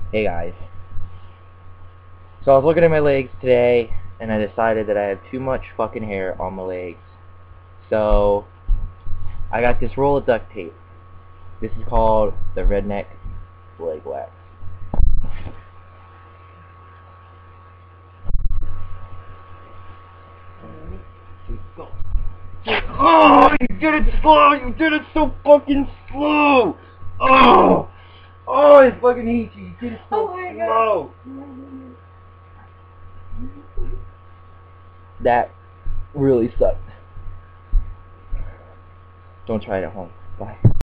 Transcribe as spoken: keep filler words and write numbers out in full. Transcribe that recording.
Hey guys. So I was looking at my legs today and I decided that I have too much fucking hair on my legs. So I got this roll of duct tape. This is called the Redneck leg wax. Oh, you did it slow! You did it so fucking slow! Oh! Oh, I fucking hate you. You did it so Oh slow. That really sucked. Don't try it at home. Bye.